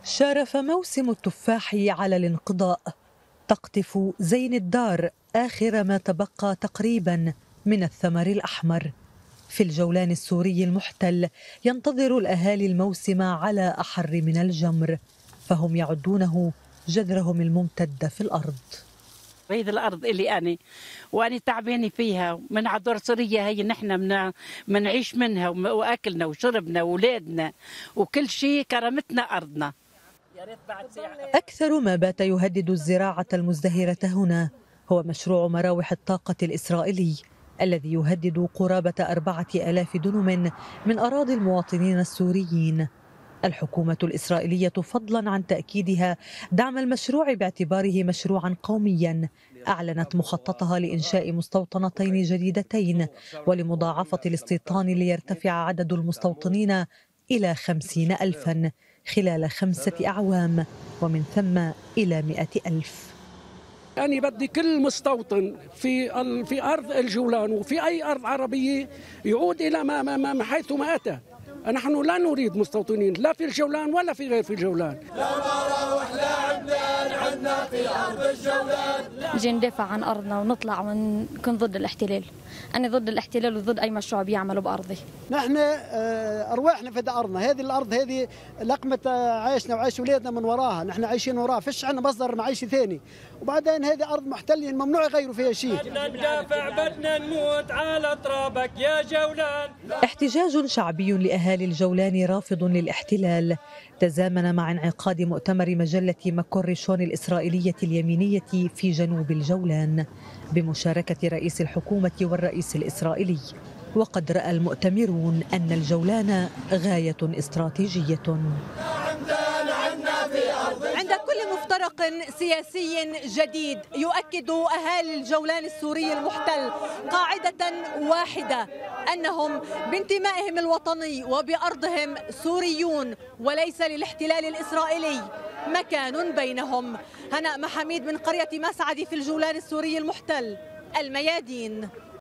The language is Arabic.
شارف موسم التفاح على الانقضاء. تقطف زين الدار آخر ما تبقى تقريبا من الثمر الأحمر. في الجولان السوري المحتل ينتظر الأهالي الموسم على أحر من الجمر، فهم يعدونه جذرهم الممتد في الأرض. هيدي الأرض اللي وأنا تعبانة فيها من عدور سوريا، هي نحن منعيش منها وأكلنا وشربنا وولادنا وكل شيء، كرمتنا أرضنا. أكثر ما بات يهدد الزراعة المزدهرة هنا هو مشروع مراوح الطاقة الإسرائيلي الذي يهدد قرابة 4000 دنم من أراضي المواطنين السوريين. الحكومة الإسرائيلية فضلا عن تأكيدها دعم المشروع باعتباره مشروعا قوميا، أعلنت مخططها لإنشاء مستوطنتين جديدتين ولمضاعفة الاستيطان ليرتفع عدد المستوطنين إلى 50,000 خلال 5 أعوام، ومن ثم إلى 100,000. أنا بدي كل مستوطن في أرض الجولان وفي أي أرض عربية يعود إلى ما حيث ما أتى. نحن لا نريد مستوطنين لا في الجولان ولا في غير في الجولان. لا مراوح لا عمدان عندنا في أرض الجولان. نجي ندافع عن أرضنا ونطلع ونكون ضد الاحتلال. أنا ضد الاحتلال وضد أي مشروع بيعملوا بأرضي. نحن أرواحنا في أرضنا، هذه الأرض هذه لقمة عيشنا وعيش أولادنا من وراها، نحن عايشين وراها، فيش عندنا مصدر معيشي ثاني، وبعدين هذه أرض محتلين ممنوع يغيروا فيها شيء. بدنا ندافع بدنا نموت على ترابك يا جولان. احتجاج شعبي لأهالي الجولان رافض للاحتلال تزامن مع انعقاد مؤتمر مجلة ماكوريشون الإسرائيلية اليمينية في جنوب الجولان بمشاركة رئيس الحكومة والرئيس الإسرائيلي. وقد رأى المؤتمرون أن الجولان غاية استراتيجية. عند كل مفترق سياسي جديد يؤكد أهالي الجولان السوري المحتل قاعدة واحدة، أنهم بانتمائهم الوطني وبأرضهم سوريون وليس للاحتلال الإسرائيلي مكان بينهم. هناء محاميد من قرية مسعد في الجولان السوري المحتل، الميادين.